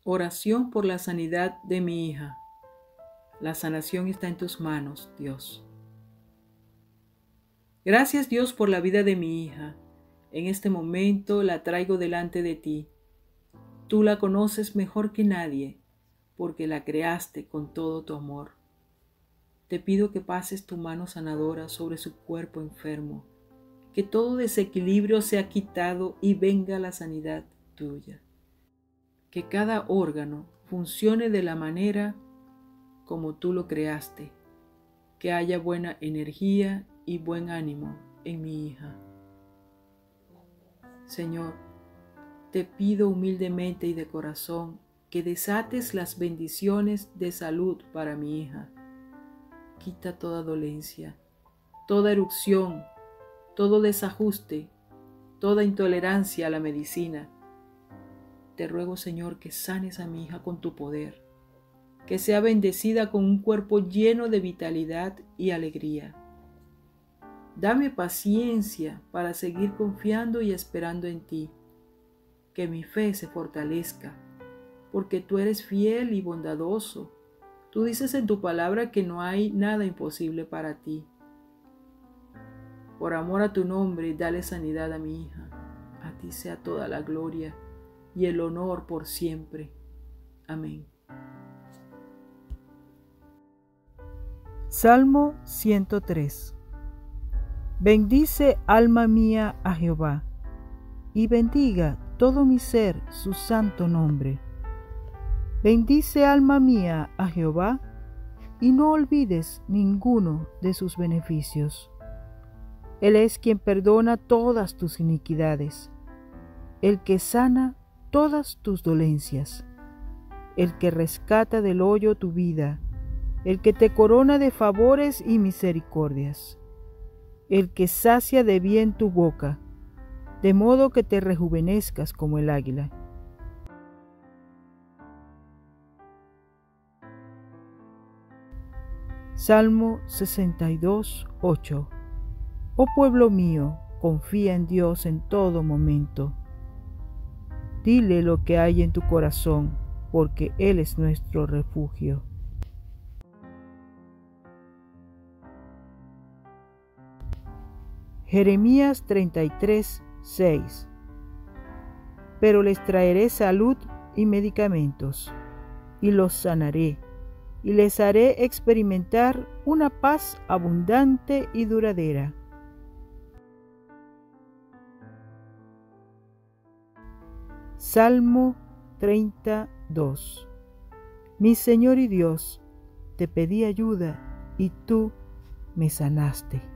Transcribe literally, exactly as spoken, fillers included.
Oración por la sanidad de mi hija. La sanación está en tus manos, Dios. Gracias, Dios, por la vida de mi hija. En este momento la traigo delante de ti. Tú la conoces mejor que nadie, porque la creaste con todo tu amor. Te pido que pases tu mano sanadora sobre su cuerpo enfermo, que todo desequilibrio sea quitado y venga la sanidad tuya. Que cada órgano funcione de la manera como tú lo creaste, que haya buena energía y buen ánimo en mi hija. Señor, te pido humildemente y de corazón que desates las bendiciones de salud para mi hija. Quita toda dolencia, toda erupción, todo desajuste, toda intolerancia a la medicina. Te ruego, Señor, que sanes a mi hija con tu poder, que sea bendecida con un cuerpo lleno de vitalidad y alegría. Dame paciencia para seguir confiando y esperando en ti, que mi fe se fortalezca, porque tú eres fiel y bondadoso. Tú dices en tu palabra que no hay nada imposible para ti. Por amor a tu nombre, dale sanidad a mi hija. A ti sea toda la gloria y el honor por siempre. Amén. Salmo ciento tres. Bendice, alma mía, a Jehová, y bendiga todo mi ser su santo nombre. Bendice, alma mía, a Jehová, y no olvides ninguno de sus beneficios. Él es quien perdona todas tus iniquidades, el que sana todas tus dolencias, el que rescata del hoyo tu vida, el que te corona de favores y misericordias, el que sacia de bien tu boca, de modo que te rejuvenezcas como el águila. Salmo sesenta y dos, ocho. Oh pueblo mío, confía en Dios en todo momento. Dile lo que hay en tu corazón, porque Él es nuestro refugio. Jeremías treinta y tres, seis. Pero les traeré salud y medicamentos, y los sanaré, y les haré experimentar una paz abundante y duradera. Salmo treinta y dos. Mi Señor y Dios, te pedí ayuda, y tú me sanaste.